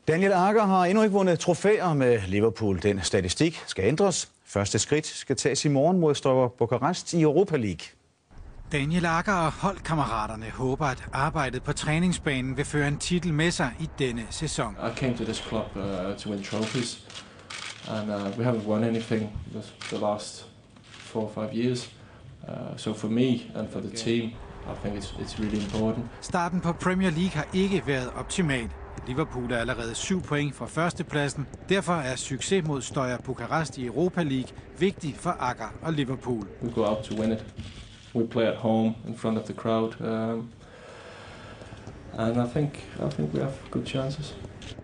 Daniel Agger har endnu ikke vundet trofæer med Liverpool. Den statistik skal ændres. Første skridt skal tages i morgen mod Steaua Bukarest i Europa League. Daniel Agger og holdkammeraterne håber, at arbejdet på træningsbanen vil føre en titel med sig i denne sæson. I came to this club to win trophies, and we haven't won anything the last 4 or 5 years. So for me and for the team, I think it's really important. Starten på Premier League har ikke været optimal. Liverpool er allerede 7 point fra førstepladsen. Derfor er succes mod Steaua Bukarest i Europa League vigtig for Agger og Liverpool. We go out to win it. We play at home in front of the crowd, and I think we have good chances.